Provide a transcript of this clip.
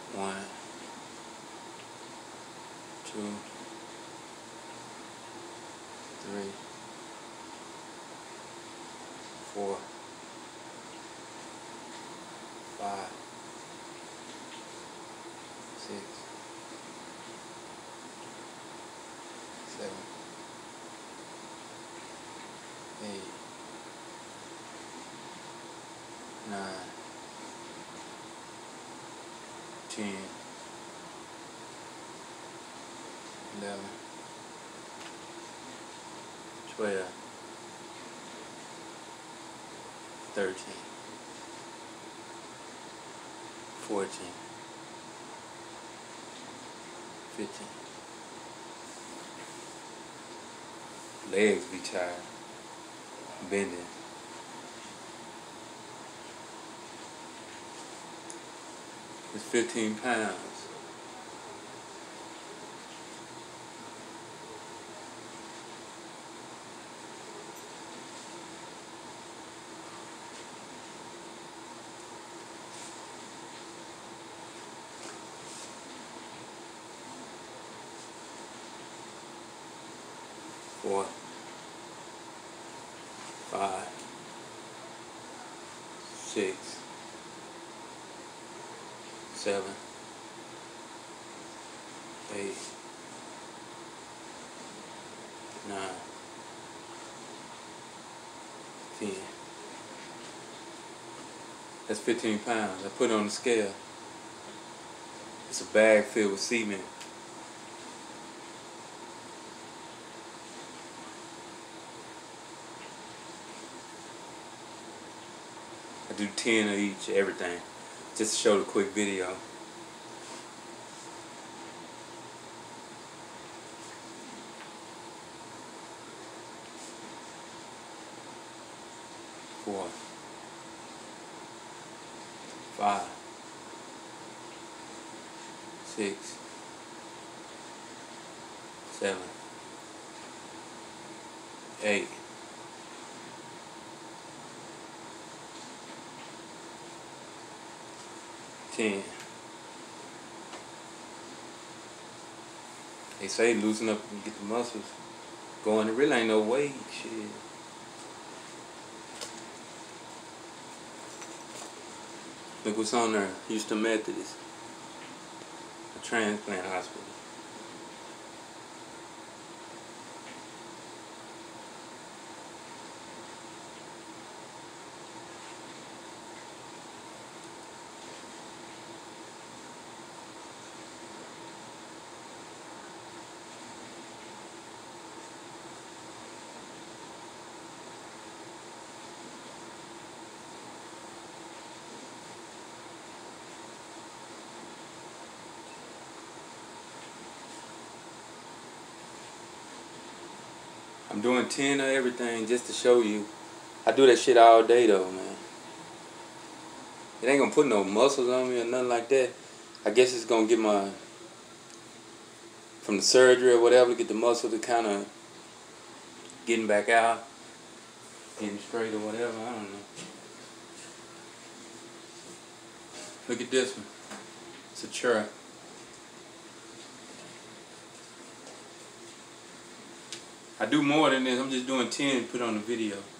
1, 2, 3, 4, 5, 6, 7, 8, 9, 10, 11, 12, 13, 14, 15. Legs be tired. Bending. It's 15 pounds. Four, 5, 6, 7, 8, 9, 10. That's 15 pounds. I put it on the scale. It's a bag filled with cement. I do 10 of each, everything, just to show the quick video. Four, 5, 6, 7, 8, 10. They say loosen up and get the muscles going. It really ain't no weight, shit. Look what's on there. Houston Methodist, a transplant hospital. I'm doing 10 of everything just to show you. I do that shit all day though, man. It ain't gonna put no muscles on me or nothing like that. I guess it's gonna get my, from the surgery or whatever, get the muscle to kind of getting back out, getting straight or whatever. I don't know. Look at this one. It's a chair. I do more than this. I'm just doing 10 to put on the video.